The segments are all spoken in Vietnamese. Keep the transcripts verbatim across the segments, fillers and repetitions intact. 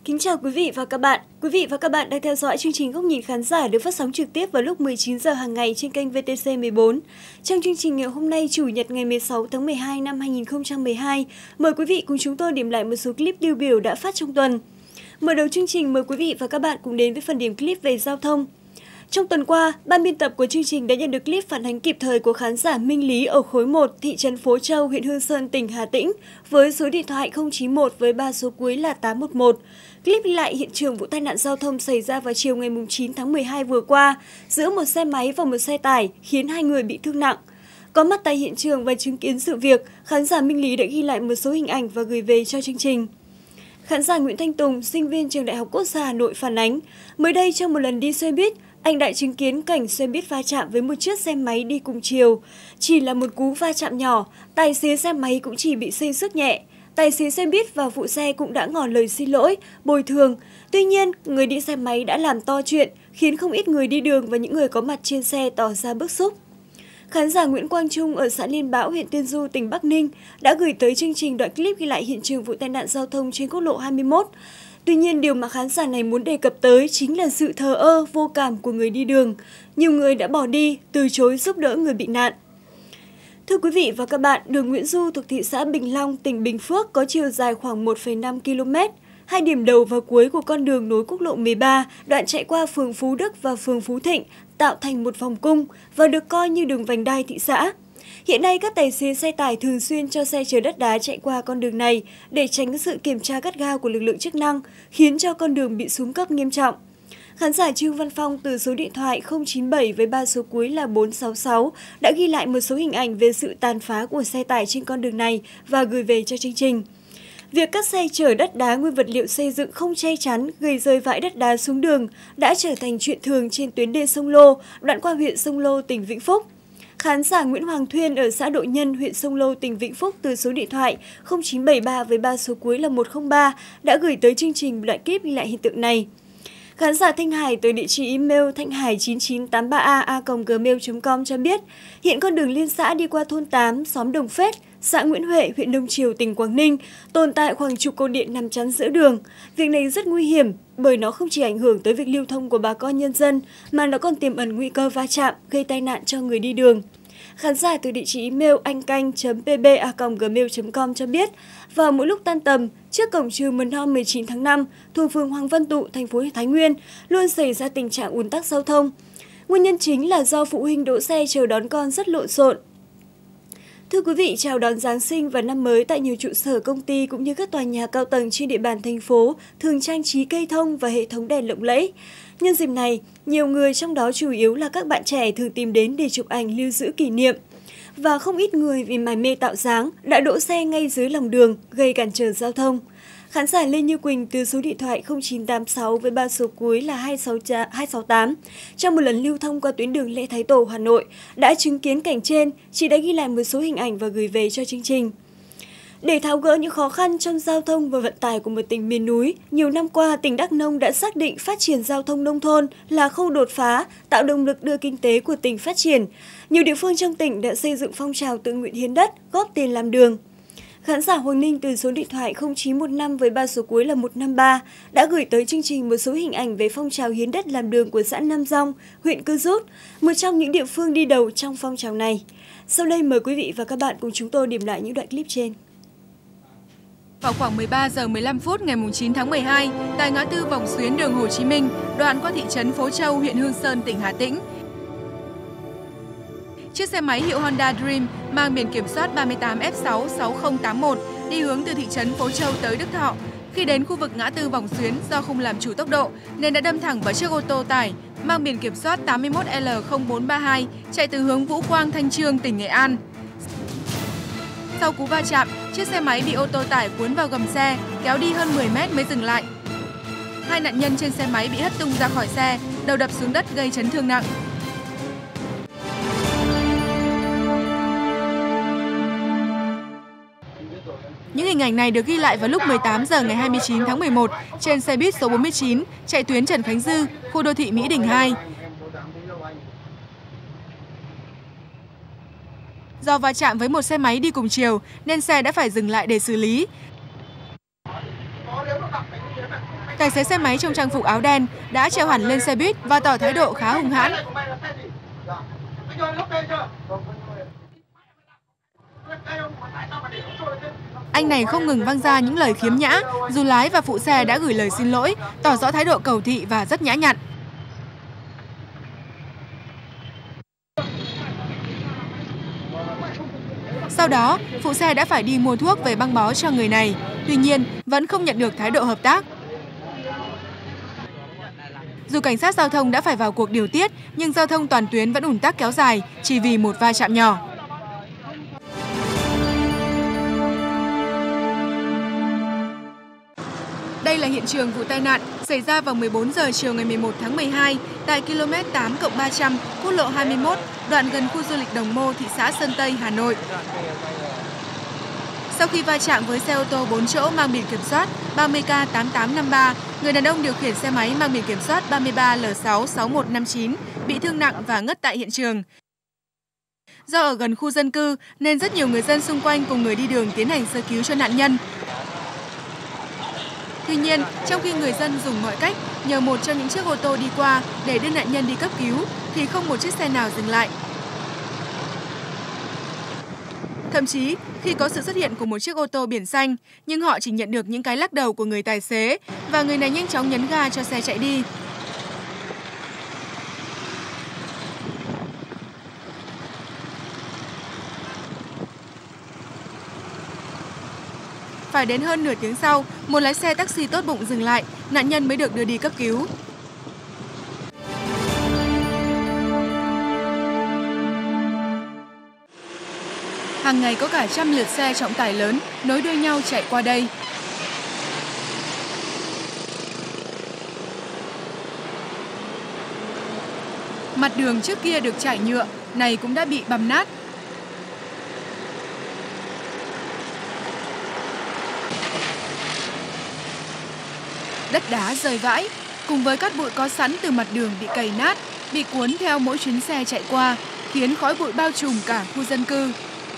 Kính chào quý vị và các bạn. Quý vị và các bạn đang theo dõi chương trình Góc nhìn khán giả được phát sóng trực tiếp vào lúc mười chín giờ hàng ngày trên kênh vê tê xê mười bốn. Trong chương trình ngày hôm nay, Chủ nhật ngày mười sáu tháng mười hai năm hai nghìn không trăm mười hai, mời quý vị cùng chúng tôi điểm lại một số clip tiêu biểu đã phát trong tuần. Mở đầu chương trình, mời quý vị và các bạn cùng đến với phần điểm clip về giao thông. Trong tuần qua, ban biên tập của chương trình đã nhận được clip phản ánh kịp thời của khán giả Minh Lý ở khối một, thị trấn Phố Châu, huyện Hương Sơn, tỉnh Hà Tĩnh, với số điện thoại không chín một với ba số cuối là tám một một. Clip ghi lại hiện trường vụ tai nạn giao thông xảy ra vào chiều ngày chín tháng mười hai vừa qua giữa một xe máy và một xe tải, khiến hai người bị thương nặng. Có mặt tại hiện trường và chứng kiến sự việc, khán giả Minh Lý đã ghi lại một số hình ảnh và gửi về cho chương trình. Khán giả Nguyễn Thanh Tùng, sinh viên Trường Đại học Quốc gia Hà Nội phản ánh, mới đây trong một lần đi xe buýt, anh đã chứng kiến cảnh xe buýt va chạm với một chiếc xe máy đi cùng chiều. Chỉ là một cú va chạm nhỏ, tài xế xe máy cũng chỉ bị xây xước nhẹ. Tài xế xe buýt và phụ xe cũng đã ngỏ lời xin lỗi, bồi thường. Tuy nhiên, người đi xe máy đã làm to chuyện, khiến không ít người đi đường và những người có mặt trên xe tỏ ra bức xúc. Khán giả Nguyễn Quang Trung ở xã Liên Bão, huyện Tiên Du, tỉnh Bắc Ninh đã gửi tới chương trình đoạn clip ghi lại hiện trường vụ tai nạn giao thông trên quốc lộ hai mươi mốt. Tuy nhiên, điều mà khán giả này muốn đề cập tới chính là sự thờ ơ, vô cảm của người đi đường. Nhiều người đã bỏ đi, từ chối giúp đỡ người bị nạn. Thưa quý vị và các bạn, đường Nguyễn Du thuộc thị xã Bình Long, tỉnh Bình Phước có chiều dài khoảng một phẩy năm ki lô mét. Hai điểm đầu và cuối của con đường nối quốc lộ mười ba, đoạn chạy qua phường Phú Đức và phường Phú Thịnh, tạo thành một vòng cung và được coi như đường vành đai thị xã. Hiện nay, các tài xế xe tải thường xuyên cho xe chở đất đá chạy qua con đường này để tránh sự kiểm tra gắt gao của lực lượng chức năng, khiến cho con đường bị xuống cấp nghiêm trọng. Khán giả Trương Văn Phong từ số điện thoại không chín bảy với ba số cuối là bốn sáu sáu đã ghi lại một số hình ảnh về sự tàn phá của xe tải trên con đường này và gửi về cho chương trình. Việc các xe chở đất đá nguyên vật liệu xây dựng không che chắn gây rơi vãi đất đá xuống đường đã trở thành chuyện thường trên tuyến đê sông Lô, đoạn qua huyện Sông Lô, tỉnh Vĩnh Phúc. Khán giả Nguyễn Hoàng Thuyên ở xã Đội Nhân, huyện Sông Lô, tỉnh Vĩnh Phúc từ số điện thoại không chín bảy ba với ba số cuối là một không ba đã gửi tới chương trình đoạn clip ghi lại hiện tượng này. Khán giả Thanh Hải tới địa chỉ email thanh hải chín chín tám ba a a còng gmail chấm com cho biết, hiện con đường liên xã đi qua thôn tám, xóm Đồng Phết, xã Nguyễn Huệ, huyện Đông Triều, tỉnh Quảng Ninh, tồn tại khoảng chục cột điện nằm chắn giữa đường. Việc này rất nguy hiểm bởi nó không chỉ ảnh hưởng tới việc lưu thông của bà con nhân dân, mà nó còn tiềm ẩn nguy cơ va chạm, gây tai nạn cho người đi đường. Khán giả từ địa chỉ email anh canh chấm p b a còng gmail chấm com cho biết, vào mỗi lúc tan tầm, trước cổng trường mầm non mười chín tháng năm, thuộc phường Hoàng Văn Tụ, thành phố Thái Nguyên, luôn xảy ra tình trạng ùn tắc giao thông. Nguyên nhân chính là do phụ huynh đỗ xe chờ đón con rất lộn xộn. Thưa quý vị, chào đón Giáng sinh và năm mới tại nhiều trụ sở công ty cũng như các tòa nhà cao tầng trên địa bàn thành phố thường trang trí cây thông và hệ thống đèn lộng lẫy. Nhân dịp này, nhiều người trong đó chủ yếu là các bạn trẻ thường tìm đến để chụp ảnh lưu giữ kỷ niệm. Và không ít người vì mải mê tạo dáng đã đỗ xe ngay dưới lòng đường, gây cản trở giao thông. Khán giả Lê Như Quỳnh từ số điện thoại không chín tám sáu với ba số cuối là hai sáu tám, trong một lần lưu thông qua tuyến đường Lê Thái Tổ, Hà Nội, đã chứng kiến cảnh trên, chị đã ghi lại một số hình ảnh và gửi về cho chương trình. Để tháo gỡ những khó khăn trong giao thông và vận tải của một tỉnh miền núi, nhiều năm qua, tỉnh Đắk Nông đã xác định phát triển giao thông nông thôn là khâu đột phá, tạo động lực đưa kinh tế của tỉnh phát triển. Nhiều địa phương trong tỉnh đã xây dựng phong trào tự nguyện hiến đất, góp tiền làm đường. Khán giả Hoàng Ninh từ số điện thoại không chín một năm với ba số cuối là một năm ba đã gửi tới chương trình một số hình ảnh về phong trào hiến đất làm đường của xã Nam Dong, huyện Cư Rút, một trong những địa phương đi đầu trong phong trào này. Sau đây mời quý vị và các bạn cùng chúng tôi điểm lại những đoạn clip trên. Vào khoảng mười ba giờ mười lăm phút ngày chín tháng mười hai, tại ngã tư vòng xuyến đường Hồ Chí Minh, đoạn qua thị trấn Phố Châu, huyện Hương Sơn, tỉnh Hà Tĩnh, chiếc xe máy hiệu Honda Dream mang biển kiểm soát ba mươi tám F sáu sáu không tám một đi hướng từ thị trấn Phố Châu tới Đức Thọ. Khi đến khu vực ngã tư vòng xuyến, do không làm chủ tốc độ nên đã đâm thẳng vào chiếc ô tô tải mang biển kiểm soát tám mươi mốt L không bốn ba hai chạy từ hướng Vũ Quang, Thanh Chương, tỉnh Nghệ An. Sau cú va chạm, chiếc xe máy bị ô tô tải cuốn vào gầm xe, kéo đi hơn mười mét mới dừng lại. Hai nạn nhân trên xe máy bị hất tung ra khỏi xe, đầu đập xuống đất gây chấn thương nặng. Những hình ảnh này được ghi lại vào lúc mười tám giờ ngày hai mươi chín tháng mười một trên xe buýt số bốn mươi chín chạy tuyến Trần Khánh Dư, khu đô thị Mỹ Đình hai. Do va chạm với một xe máy đi cùng chiều nên xe đã phải dừng lại để xử lý. Tài xế xe máy trong trang phục áo đen đã trèo hẳn lên xe buýt và tỏ thái độ khá hung hãn. Anh này không ngừng văng ra những lời khiếm nhã, dù lái và phụ xe đã gửi lời xin lỗi, tỏ rõ thái độ cầu thị và rất nhã nhặn. Sau đó, phụ xe đã phải đi mua thuốc về băng bó cho người này, tuy nhiên vẫn không nhận được thái độ hợp tác. Dù cảnh sát giao thông đã phải vào cuộc điều tiết, nhưng giao thông toàn tuyến vẫn ùn tắc kéo dài chỉ vì một va chạm nhỏ. Đây là hiện trường vụ tai nạn xảy ra vào mười bốn giờ chiều ngày mười một tháng mười hai tại ki lô mét tám cộng ba trăm quốc lộ hai mươi mốt, đoạn gần khu du lịch Đồng Mô, thị xã Sơn Tây, Hà Nội. Sau khi va chạm với xe ô tô bốn chỗ mang biển kiểm soát ba mươi K tám tám năm ba, người đàn ông điều khiển xe máy mang biển kiểm soát ba mươi ba L sáu sáu một năm chín bị thương nặng và ngất tại hiện trường. Do ở gần khu dân cư nên rất nhiều người dân xung quanh cùng người đi đường tiến hành sơ cứu cho nạn nhân. Tuy nhiên, trong khi người dân dùng mọi cách nhờ một trong những chiếc ô tô đi qua để đưa nạn nhân đi cấp cứu, thì không một chiếc xe nào dừng lại. Thậm chí, khi có sự xuất hiện của một chiếc ô tô biển xanh, nhưng họ chỉ nhận được những cái lắc đầu của người tài xế và người này nhanh chóng nhấn ga cho xe chạy đi. Phải đến hơn nửa tiếng sau, một lái xe taxi tốt bụng dừng lại, nạn nhân mới được đưa đi cấp cứu. Hàng ngày có cả trăm lượt xe trọng tải lớn nối đuôi nhau chạy qua đây. Mặt đường trước kia được trải nhựa, này cũng đã bị băm nát. Đất đá rơi vãi, cùng với cát bụi có sẵn từ mặt đường bị cày nát, bị cuốn theo mỗi chuyến xe chạy qua, khiến khói bụi bao trùm cả khu dân cư.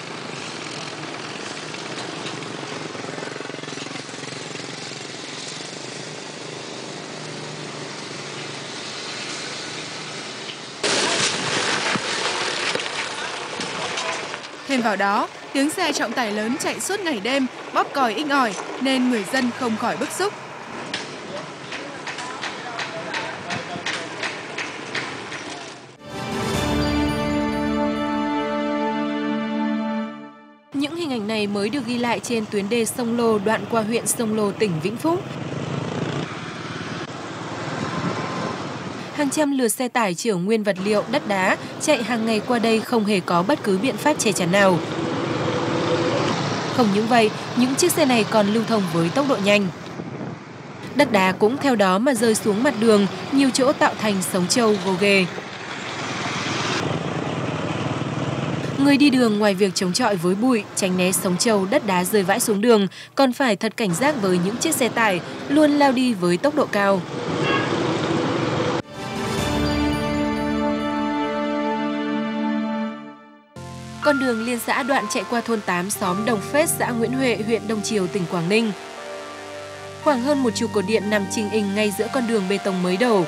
Thêm vào đó, tiếng xe trọng tải lớn chạy suốt ngày đêm, bóp còi inh ỏi nên người dân không khỏi bức xúc. Những hình ảnh này mới được ghi lại trên tuyến đê sông Lô đoạn qua huyện Sông Lô, tỉnh Vĩnh Phúc. Hàng trăm lượt xe tải chở nguyên vật liệu, đất đá chạy hàng ngày qua đây không hề có bất cứ biện pháp che chắn nào. Không những vậy, những chiếc xe này còn lưu thông với tốc độ nhanh. Đất đá cũng theo đó mà rơi xuống mặt đường, nhiều chỗ tạo thành sống trâu gồ ghề. Người đi đường ngoài việc chống chọi với bụi, tránh né sống trâu, đất đá rơi vãi xuống đường, còn phải thật cảnh giác với những chiếc xe tải luôn lao đi với tốc độ cao. Con đường liên xã đoạn chạy qua thôn tám, xóm Đồng Phết, xã Nguyễn Huệ, huyện Đông Triều, tỉnh Quảng Ninh. Khoảng hơn một trụ cột điện nằm chình ình ngay giữa con đường bê tông mới đổ.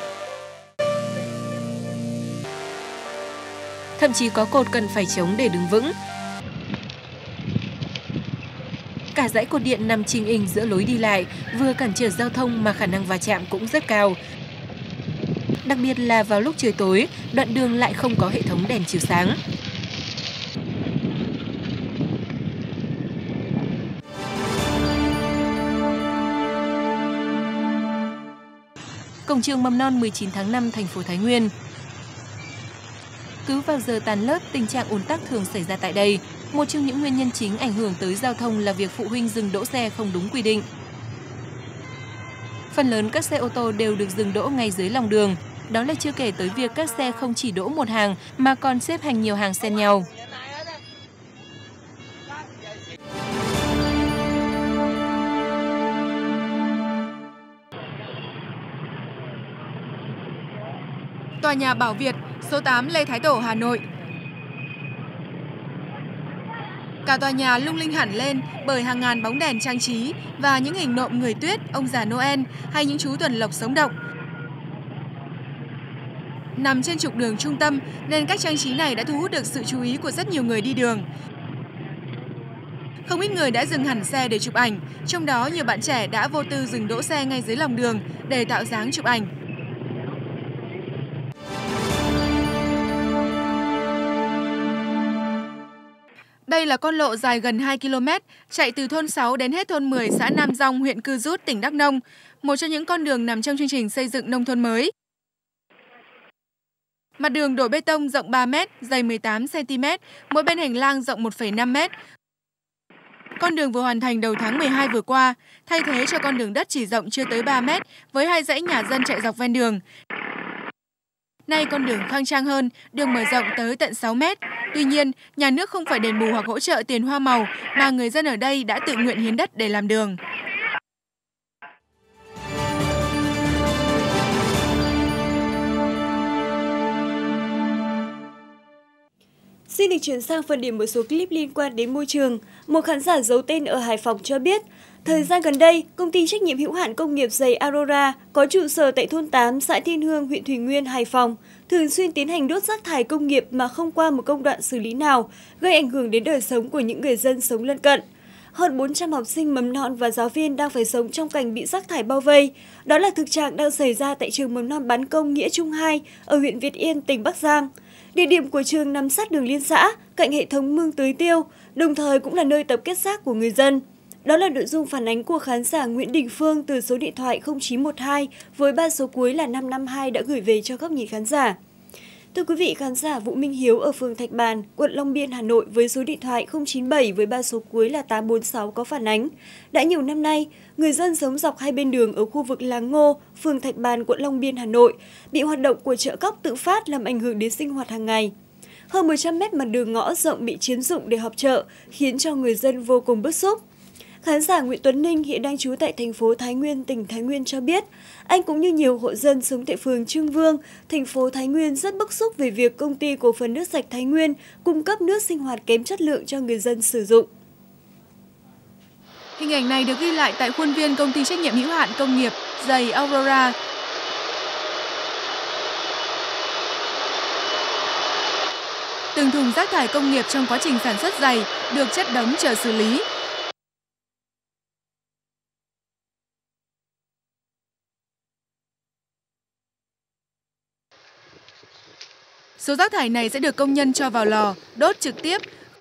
Thậm chí có cột cần phải chống để đứng vững. Cả dãy cột điện nằm chình ình giữa lối đi lại, vừa cản trở giao thông mà khả năng va chạm cũng rất cao. Đặc biệt là vào lúc trời tối, đoạn đường lại không có hệ thống đèn chiếu sáng. Cổng trường mầm non mười chín tháng năm, thành phố Thái Nguyên. Cứ vào giờ tan lớp, tình trạng ùn tắc thường xảy ra tại đây. Một trong những nguyên nhân chính ảnh hưởng tới giao thông là việc phụ huynh dừng đỗ xe không đúng quy định. Phần lớn các xe ô tô đều được dừng đỗ ngay dưới lòng đường. Đó là chưa kể tới việc các xe không chỉ đỗ một hàng mà còn xếp thành nhiều hàng xen nhau. Tòa nhà Bảo Việt, số tám Lê Thái Tổ, Hà Nội. Cả tòa nhà lung linh hẳn lên bởi hàng ngàn bóng đèn trang trí và những hình nộm người tuyết, ông già Noel hay những chú tuần lộc sống động. Nằm trên trục đường trung tâm nên các trang trí này đã thu hút được sự chú ý của rất nhiều người đi đường. Không ít người đã dừng hẳn xe để chụp ảnh, trong đó nhiều bạn trẻ đã vô tư dừng đỗ xe ngay dưới lòng đường để tạo dáng chụp ảnh. Đây là con lộ dài gần hai ki lô mét, chạy từ thôn sáu đến hết thôn mười xã Nam Dong, huyện Cư Rút, tỉnh Đắk Nông, một trong những con đường nằm trong chương trình xây dựng nông thôn mới. Mặt đường đổ bê tông rộng ba mét, dày mười tám xăng ti mét, mỗi bên hành lang rộng một phẩy năm mét. Con đường vừa hoàn thành đầu tháng mười hai vừa qua, thay thế cho con đường đất chỉ rộng chưa tới ba mét với hai dãy nhà dân chạy dọc ven đường. Nay con đường khang trang hơn, đường mở rộng tới tận sáu mét. Tuy nhiên, nhà nước không phải đền bù hoặc hỗ trợ tiền hoa màu mà người dân ở đây đã tự nguyện hiến đất để làm đường. Xin được chuyển sang phần điểm một số clip liên quan đến môi trường. Một khán giả giấu tên ở Hải Phòng cho biết, thời gian gần đây, công ty trách nhiệm hữu hạn công nghiệp giày Aurora có trụ sở tại thôn tám, xã Thiên Hương, huyện Thủy Nguyên, Hải Phòng, thường xuyên tiến hành đốt rác thải công nghiệp mà không qua một công đoạn xử lý nào, gây ảnh hưởng đến đời sống của những người dân sống lân cận. Hơn bốn trăm học sinh mầm non và giáo viên đang phải sống trong cảnh bị rác thải bao vây. Đó là thực trạng đang xảy ra tại trường mầm non bán công Nghĩa Trung hai ở huyện Việt Yên, tỉnh Bắc Giang. Địa điểm của trường nằm sát đường liên xã, cạnh hệ thống mương tưới tiêu, đồng thời cũng là nơi tập kết rác của người dân. Đó là nội dung phản ánh của khán giả Nguyễn Đình Phương từ số điện thoại không chín một hai với ba số cuối là năm năm hai đã gửi về cho góc nhìn khán giả. Thưa quý vị, khán giả Vũ Minh Hiếu ở phường Thạch Bàn, quận Long Biên, Hà Nội với số điện thoại không chín bảy với ba số cuối là tám bốn sáu có phản ánh. Đã nhiều năm nay, người dân sống dọc hai bên đường ở khu vực Làng Ngô, phường Thạch Bàn, quận Long Biên, Hà Nội bị hoạt động của chợ cóc tự phát làm ảnh hưởng đến sinh hoạt hàng ngày. Hơn một trăm mét mặt đường ngõ rộng bị chiếm dụng để họp chợ, khiến cho người dân vô cùng bức xúc. Khán giả Nguyễn Tuấn Ninh hiện đang trú tại thành phố Thái Nguyên, tỉnh Thái Nguyên cho biết, anh cũng như nhiều hộ dân sống tại phường Trương Vương, thành phố Thái Nguyên rất bức xúc về việc công ty cổ phần nước sạch Thái Nguyên cung cấp nước sinh hoạt kém chất lượng cho người dân sử dụng. Hình ảnh này được ghi lại tại khuôn viên công ty trách nhiệm hữu hạn công nghiệp giày Aurora. Từng thùng rác thải công nghiệp trong quá trình sản xuất giày được chất đống chờ xử lý. Số rác thải này sẽ được công nhân cho vào lò, đốt trực tiếp.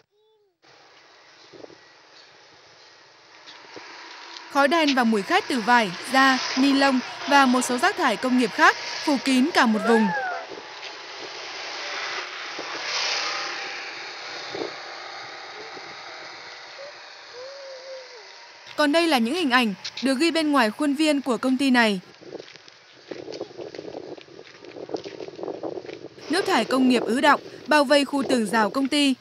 Khói đen và mùi khét từ vải, da, ni lông và một số rác thải công nghiệp khác phủ kín cả một vùng. Còn đây là những hình ảnh được ghi bên ngoài khuôn viên của công ty này. Nước thải công nghiệp ứ đọng, bao vây khu tường rào công ty.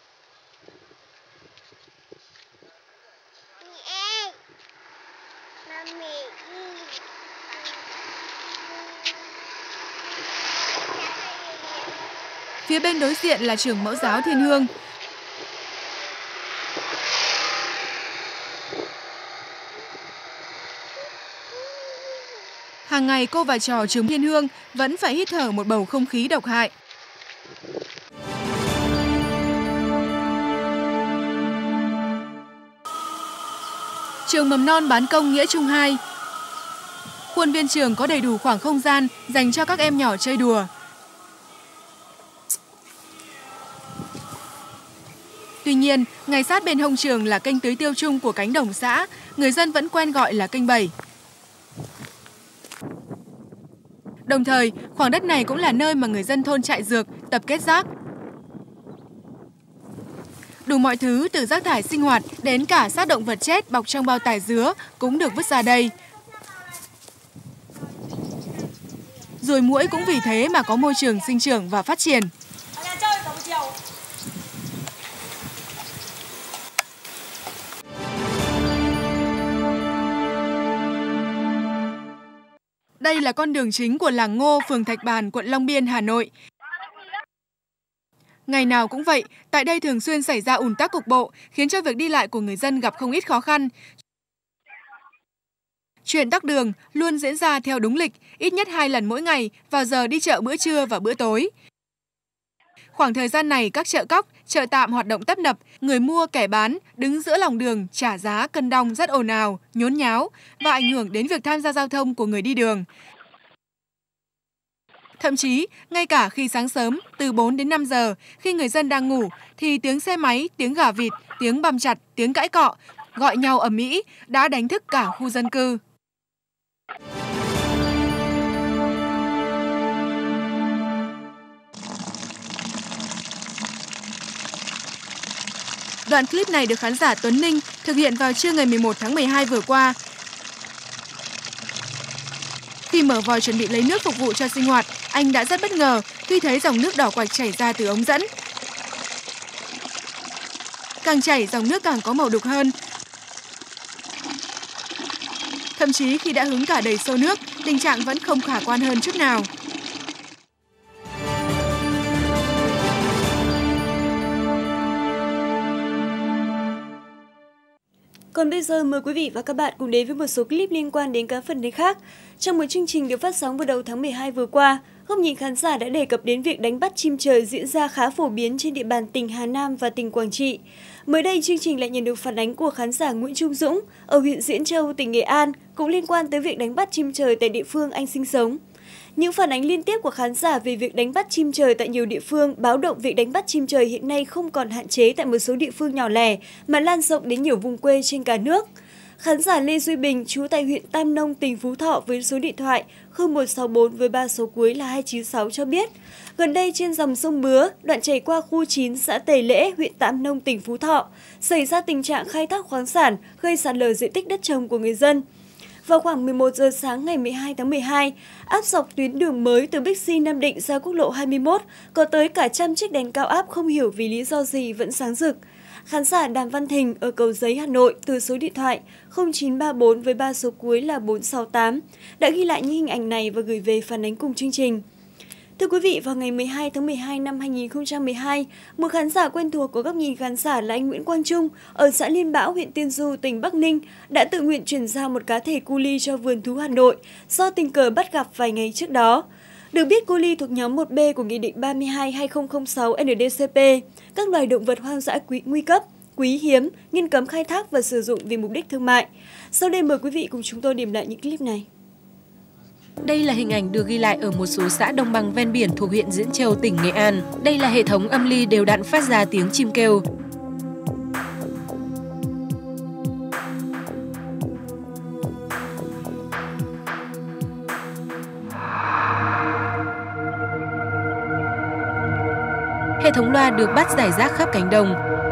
Phía bên đối diện là trường mẫu giáo Thiên Hương. Hàng ngày cô và trò trường Thiên Hương vẫn phải hít thở một bầu không khí độc hại. Trường mầm non bán công Nghĩa Trung hai. Khuôn viên trường có đầy đủ khoảng không gian dành cho các em nhỏ chơi đùa. Tuy nhiên, ngay sát bên hông trường là kênh tưới tiêu chung của cánh đồng xã, người dân vẫn quen gọi là kênh bảy. Đồng thời, khoảng đất này cũng là nơi mà người dân thôn Trại Dược tập kết rác. Đủ mọi thứ từ rác thải sinh hoạt đến cả xác động vật chết bọc trong bao tải dứa cũng được vứt ra đây. Ruồi muỗi cũng vì thế mà có môi trường sinh trưởng và phát triển. Đây là con đường chính của làng Ngô, phường Thạch Bàn, quận Long Biên, Hà Nội. Ngày nào cũng vậy, tại đây thường xuyên xảy ra ùn tắc cục bộ, khiến cho việc đi lại của người dân gặp không ít khó khăn. Chuyện tắc đường luôn diễn ra theo đúng lịch, ít nhất hai lần mỗi ngày vào giờ đi chợ bữa trưa và bữa tối. Khoảng thời gian này, các chợ cóc, chợ tạm hoạt động tấp nập, người mua kẻ bán đứng giữa lòng đường trả giá cân đong rất ồn ào, nhốn nháo và ảnh hưởng đến việc tham gia giao thông của người đi đường. Thậm chí, ngay cả khi sáng sớm, từ bốn đến năm giờ, khi người dân đang ngủ, thì tiếng xe máy, tiếng gà vịt, tiếng băm chặt, tiếng cãi cọ, gọi nhau ầm ĩ đã đánh thức cả khu dân cư. Đoạn clip này được khán giả Tuấn Ninh thực hiện vào trưa ngày mười một tháng mười hai vừa qua. Khi mở vòi chuẩn bị lấy nước phục vụ cho sinh hoạt, anh đã rất bất ngờ khi thấy dòng nước đỏ quạch chảy ra từ ống dẫn. Càng chảy, dòng nước càng có màu đục hơn. Thậm chí khi đã hứng cả đầy xô nước, tình trạng vẫn không khả quan hơn chút nào. Còn bây giờ mời quý vị và các bạn cùng đến với một số clip liên quan đến các phần tin khác. Trong một chương trình được phát sóng vào đầu tháng mười hai vừa qua, Góc nhìn khán giả đã đề cập đến việc đánh bắt chim trời diễn ra khá phổ biến trên địa bàn tỉnh Hà Nam và tỉnh Quảng Trị. Mới đây, chương trình lại nhận được phản ánh của khán giả Nguyễn Trung Dũng ở huyện Diễn Châu, tỉnh Nghệ An, cũng liên quan tới việc đánh bắt chim trời tại địa phương anh sinh sống. Những phản ánh liên tiếp của khán giả về việc đánh bắt chim trời tại nhiều địa phương báo động việc đánh bắt chim trời hiện nay không còn hạn chế tại một số địa phương nhỏ lẻ mà lan rộng đến nhiều vùng quê trên cả nước. Khán giả Lê Duy Bình, trú tại huyện Tam Nông, tỉnh Phú Thọ với số điện thoại không một sáu bốn với ba số cuối là hai chín sáu cho biết, gần đây trên dòng sông Bứa, đoạn chảy qua khu chín xã Tề Lễ, huyện Tam Nông, tỉnh Phú Thọ, xảy ra tình trạng khai thác khoáng sản gây sạt lở diện tích đất trồng của người dân. Vào khoảng mười một giờ sáng ngày mười hai tháng mười hai, áp dọc tuyến đường mới từ Bixi Nam Định ra quốc lộ hai mươi mốt, có tới cả trăm chiếc đèn cao áp không hiểu vì lý do gì vẫn sáng rực. Khán giả Đàm Văn Thình ở Cầu Giấy, Hà Nội từ số điện thoại không chín ba bốn với ba số cuối là bốn sáu tám đã ghi lại những hình ảnh này và gửi về phản ánh cùng chương trình. Thưa quý vị, vào ngày mười hai tháng mười hai năm hai nghìn không trăm mười hai, một khán giả quen thuộc của Góc nhìn khán giả là anh Nguyễn Quang Trung ở xã Liên Bão, huyện Tiên Du, tỉnh Bắc Ninh đã tự nguyện chuyển giao một cá thể cu li cho vườn thú Hà Nội do tình cờ bắt gặp vài ngày trước đó. Được biết, cu li thuộc nhóm một B của Nghị định ba mươi hai trên hai nghìn không trăm lẻ sáu N D C P, các loài động vật hoang dã quý, nguy cấp, quý hiếm, nghiêm cấm khai thác và sử dụng vì mục đích thương mại. Sau đây mời quý vị cùng chúng tôi điểm lại những clip này. Đây là hình ảnh được ghi lại ở một số xã đồng bằng ven biển thuộc huyện Diễn Châu, tỉnh Nghệ An. Đây là hệ thống âm ly đều đặn phát ra tiếng chim kêu. Hệ thống loa được bắt rải rác khắp cánh đồng.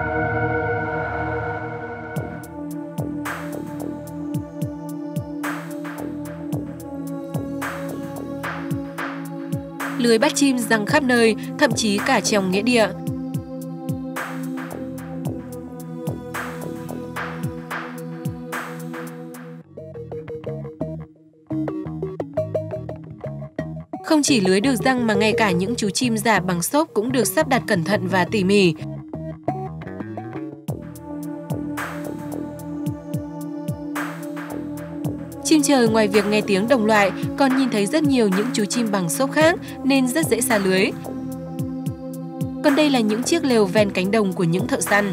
Lưới bắt chim giăng khắp nơi, thậm chí cả trong nghĩa địa. Không chỉ lưới được giăng mà ngay cả những chú chim giả bằng xốp cũng được sắp đặt cẩn thận và tỉ mỉ. Chim trời ngoài việc nghe tiếng đồng loại, còn nhìn thấy rất nhiều những chú chim bằng xốp khác nên rất dễ xa lưới. Còn đây là những chiếc lều ven cánh đồng của những thợ săn.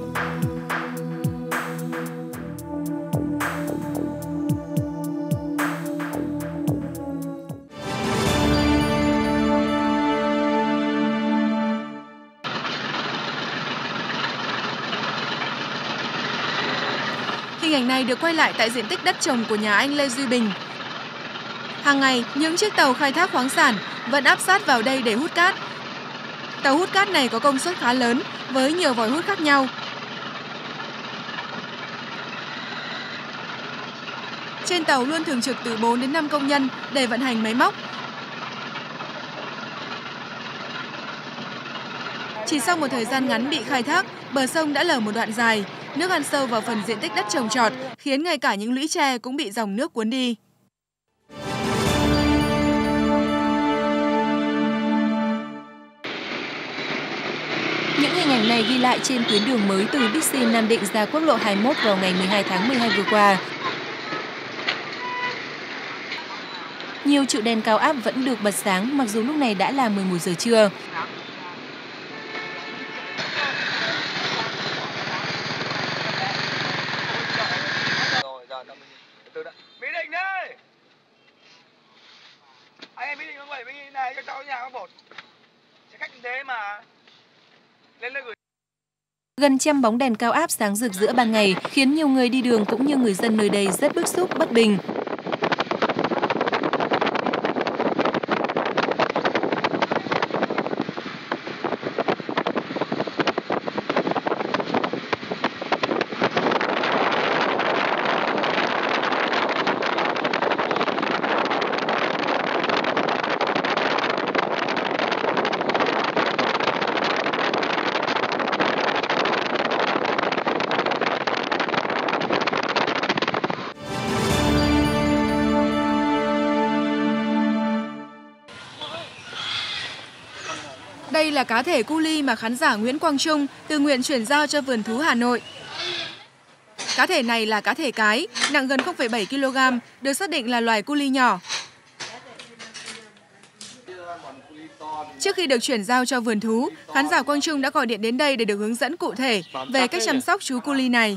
Hình ảnh này được quay lại tại diện tích đất trồng của nhà anh Lê Duy Bình. Hàng ngày, những chiếc tàu khai thác khoáng sản vẫn áp sát vào đây để hút cát. Tàu hút cát này có công suất khá lớn với nhiều vòi hút khác nhau. Trên tàu luôn thường trực từ bốn đến năm công nhân để vận hành máy móc. Chỉ sau một thời gian ngắn bị khai thác, bờ sông đã lở một đoạn dài. Nước ăn sâu vào phần diện tích đất trồng trọt, khiến ngay cả những lũy tre cũng bị dòng nước cuốn đi. Những hình ảnh này ghi lại trên tuyến đường mới từ Bixi Nam Định ra quốc lộ hai mươi mốt vào ngày mười hai tháng mười hai vừa qua. Nhiều trụ đèn cao áp vẫn được bật sáng mặc dù lúc này đã là mười một giờ trưa. Mỹ Định đây! Anh em Mỹ Định không vậy, Mỹ Định này cho cháu nhà con bột. Sẽ cách thế mà. Lên đây gửi. Gần trăm bóng đèn cao áp sáng rực giữa ban ngày khiến nhiều người đi đường cũng như người dân nơi đây rất bức xúc, bất bình. Đây là cá thể cu li mà khán giả Nguyễn Quang Trung tự nguyện chuyển giao cho vườn thú Hà Nội. Cá thể này là cá thể cái, nặng gần không phẩy bảy ki lô gam, được xác định là loài cu li nhỏ. Trước khi được chuyển giao cho vườn thú, khán giả Quang Trung đã gọi điện đến đây để được hướng dẫn cụ thể về cách chăm sóc chú cu li này.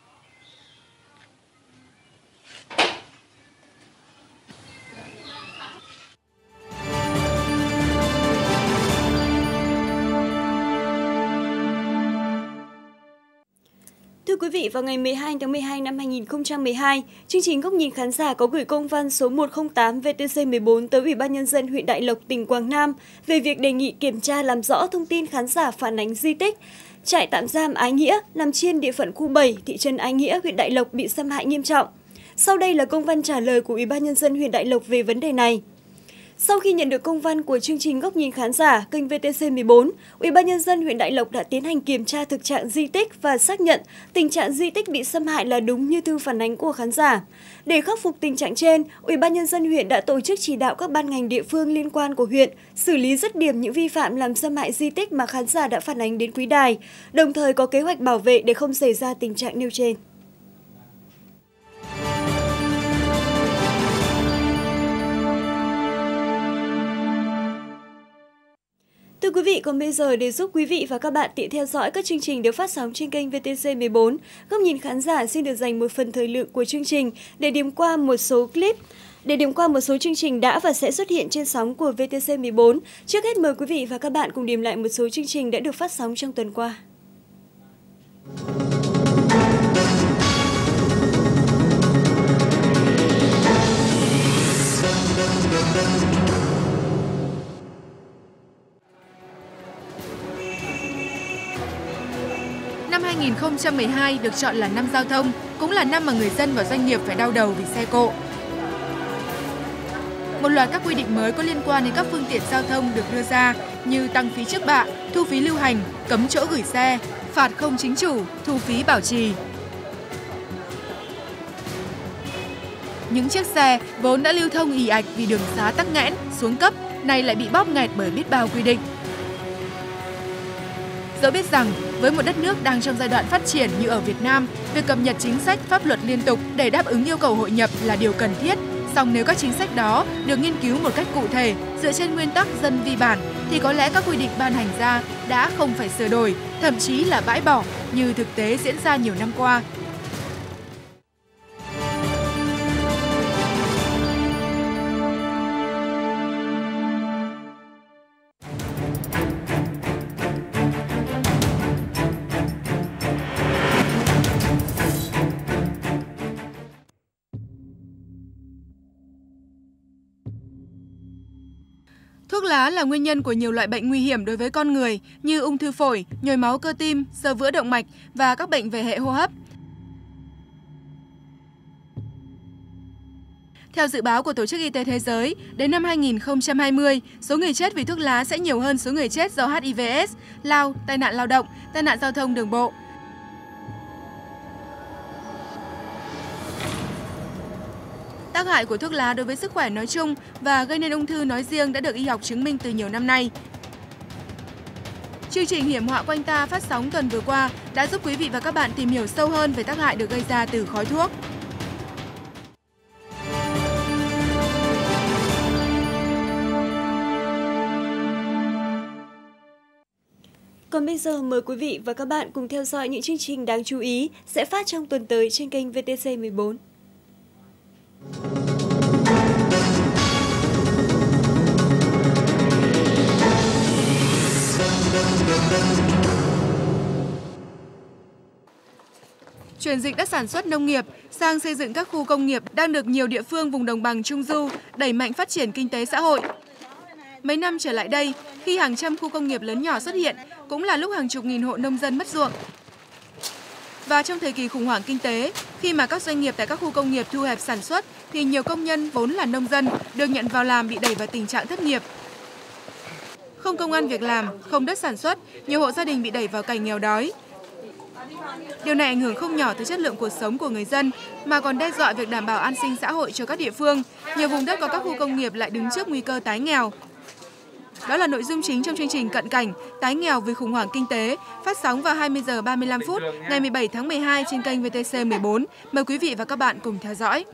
Thưa quý vị, vào ngày mười hai tháng mười hai năm hai nghìn không trăm mười hai, chương trình Góc nhìn khán giả có gửi công văn số một không tám V T C mười bốn tới Ủy ban Nhân dân huyện Đại Lộc, tỉnh Quảng Nam về việc đề nghị kiểm tra làm rõ thông tin khán giả phản ánh di tích trại tạm giam Ái Nghĩa nằm trên địa phận khu bảy, thị trấn Ái Nghĩa, huyện Đại Lộc bị xâm hại nghiêm trọng. Sau đây là công văn trả lời của Ủy ban Nhân dân huyện Đại Lộc về vấn đề này. Sau khi nhận được công văn của chương trình Góc nhìn khán giả kênh V T C mười bốn, Ủy ban Nhân dân huyện Đại Lộc đã tiến hành kiểm tra thực trạng di tích và xác nhận tình trạng di tích bị xâm hại là đúng như thư phản ánh của khán giả. Để khắc phục tình trạng trên, Ủy ban Nhân dân huyện đã tổ chức chỉ đạo các ban ngành địa phương liên quan của huyện xử lý dứt điểm những vi phạm làm xâm hại di tích mà khán giả đã phản ánh đến quý đài, đồng thời có kế hoạch bảo vệ để không xảy ra tình trạng nêu trên. Thưa quý vị, còn bây giờ để giúp quý vị và các bạn tiện theo dõi các chương trình được phát sóng trên kênh V T C mười bốn, Góc nhìn khán giả xin được dành một phần thời lượng của chương trình để điểm qua một số clip, để điểm qua một số chương trình đã và sẽ xuất hiện trên sóng của V T C mười bốn. Trước hết mời quý vị và các bạn cùng điểm lại một số chương trình đã được phát sóng trong tuần qua. Năm hai nghìn không trăm mười hai được chọn là năm giao thông, cũng là năm mà người dân và doanh nghiệp phải đau đầu vì xe cộ. Một loạt các quy định mới có liên quan đến các phương tiện giao thông được đưa ra như tăng phí trước bạ, thu phí lưu hành, cấm chỗ gửi xe, phạt không chính chủ, thu phí bảo trì. Những chiếc xe vốn đã lưu thông ì ạch vì đường xá tắc nghẽn, xuống cấp, nay lại bị bóp nghẹt bởi biết bao quy định. Dẫu biết rằng, với một đất nước đang trong giai đoạn phát triển như ở Việt Nam, việc cập nhật chính sách pháp luật liên tục để đáp ứng yêu cầu hội nhập là điều cần thiết. Song nếu các chính sách đó được nghiên cứu một cách cụ thể, dựa trên nguyên tắc dân vi bản, thì có lẽ các quy định ban hành ra đã không phải sửa đổi, thậm chí là bãi bỏ như thực tế diễn ra nhiều năm qua. Thuốc lá là nguyên nhân của nhiều loại bệnh nguy hiểm đối với con người như ung thư phổi, nhồi máu cơ tim, xơ vữa động mạch và các bệnh về hệ hô hấp. Theo dự báo của Tổ chức Y tế Thế giới, đến năm hai nghìn không trăm hai mươi, số người chết vì thuốc lá sẽ nhiều hơn số người chết do H I V S, lao, tai nạn lao động, tai nạn giao thông đường bộ. Tác hại của thuốc lá đối với sức khỏe nói chung và gây nên ung thư nói riêng đã được y học chứng minh từ nhiều năm nay. Chương trình Hiểm họa quanh ta phát sóng tuần vừa qua đã giúp quý vị và các bạn tìm hiểu sâu hơn về tác hại được gây ra từ khói thuốc. Còn bây giờ mời quý vị và các bạn cùng theo dõi những chương trình đáng chú ý sẽ phát trong tuần tới trên kênh vê tê xê mười bốn. Chuyển dịch đất sản xuất nông nghiệp sang xây dựng các khu công nghiệp đang được nhiều địa phương vùng đồng bằng Trung Du đẩy mạnh phát triển kinh tế xã hội. Mấy năm trở lại đây, khi hàng trăm khu công nghiệp lớn nhỏ xuất hiện, cũng là lúc hàng chục nghìn hộ nông dân mất ruộng. Và trong thời kỳ khủng hoảng kinh tế, khi mà các doanh nghiệp tại các khu công nghiệp thu hẹp sản xuất, thì nhiều công nhân vốn là nông dân được nhận vào làm bị đẩy vào tình trạng thất nghiệp. Không công ăn việc làm, không đất sản xuất, nhiều hộ gia đình bị đẩy vào cảnh nghèo đói. Điều này ảnh hưởng không nhỏ tới chất lượng cuộc sống của người dân, mà còn đe dọa việc đảm bảo an sinh xã hội cho các địa phương. Nhiều vùng đất có các khu công nghiệp lại đứng trước nguy cơ tái nghèo. Đó là nội dung chính trong chương trình Cận cảnh tái nghèo vì khủng hoảng kinh tế, phát sóng vào hai mươi giờ ba mươi lăm phút ngày mười bảy tháng mười hai trên kênh vê tê xê mười bốn. Mời quý vị và các bạn cùng theo dõi.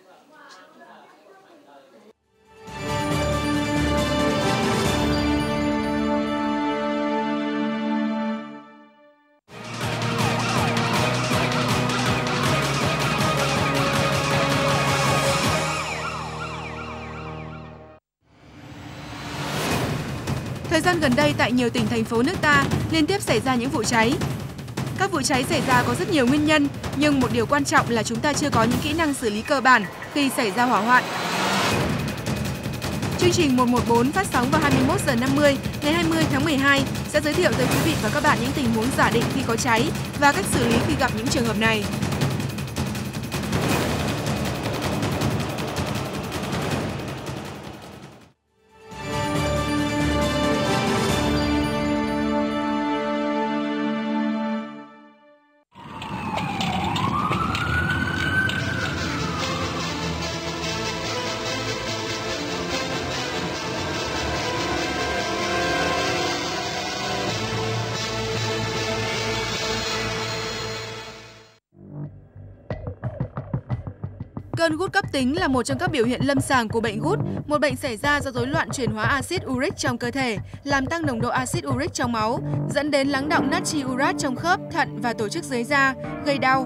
Thời gian gần đây tại nhiều tỉnh thành phố nước ta liên tiếp xảy ra những vụ cháy. Các vụ cháy xảy ra có rất nhiều nguyên nhân, nhưng một điều quan trọng là chúng ta chưa có những kỹ năng xử lý cơ bản khi xảy ra hỏa hoạn. Chương trình một một bốn phát sóng vào hai mươi mốt giờ năm mươi ngày hai mươi tháng mười hai sẽ giới thiệu tới quý vị và các bạn những tình huống giả định khi có cháy và cách xử lý khi gặp những trường hợp này. Cơn gút cấp tính là một trong các biểu hiện lâm sàng của bệnh gút, một bệnh xảy ra do rối loạn chuyển hóa axit uric trong cơ thể, làm tăng nồng độ axit uric trong máu, dẫn đến lắng đọng natri urat trong khớp, thận và tổ chức dưới da, gây đau.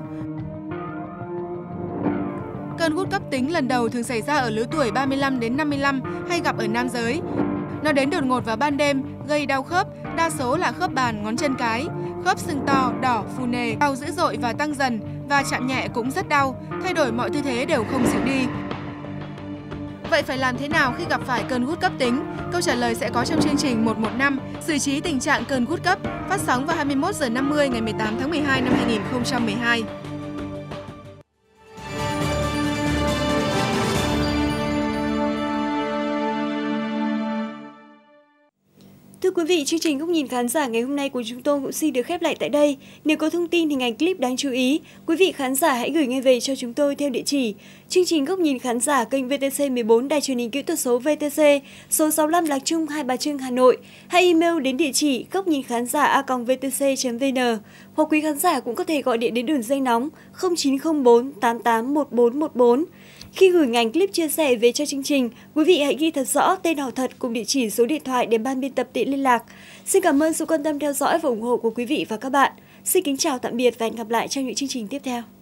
Cơn gút cấp tính lần đầu thường xảy ra ở lứa tuổi ba mươi lăm đến năm mươi lăm hay gặp ở nam giới. Nó đến đột ngột vào ban đêm, gây đau khớp, đa số là khớp bàn, ngón chân cái. Khớp sưng to, đỏ, phù nề, đau dữ dội và tăng dần, và chạm nhẹ cũng rất đau, thay đổi mọi tư thế đều không dịu đi. Vậy phải làm thế nào khi gặp phải cơn gút cấp tính? Câu trả lời sẽ có trong chương trình một một năm, xử trí tình trạng cơn gút cấp, phát sóng vào hai mươi mốt giờ năm mươi ngày mười tám tháng mười hai năm hai nghìn không trăm mười hai. Thưa quý vị, chương trình Góc nhìn khán giả ngày hôm nay của chúng tôi cũng xin được khép lại tại đây. Nếu có thông tin, hình ảnh, clip đáng chú ý, quý vị khán giả hãy gửi ngay về cho chúng tôi theo địa chỉ chương trình Góc nhìn khán giả kênh vê tê xê mười bốn, Đài truyền hình kỹ thuật số vê tê xê, số sáu mươi lăm Lạc Trung, Hai Bà Trưng, Hà Nội, hay email đến địa chỉ góc nhìn khán giả a còng vê tê xê chấm vê en. Hoặc quý khán giả cũng có thể gọi điện đến đường dây nóng không chín không bốn tám tám một bốn một bốn. Khi gửi ảnh clip chia sẻ về cho chương trình, quý vị hãy ghi thật rõ tên họ thật cùng địa chỉ, số điện thoại để ban biên tập tiện liên lạc. Xin cảm ơn sự quan tâm theo dõi và ủng hộ của quý vị và các bạn. Xin kính chào tạm biệt và hẹn gặp lại trong những chương trình tiếp theo.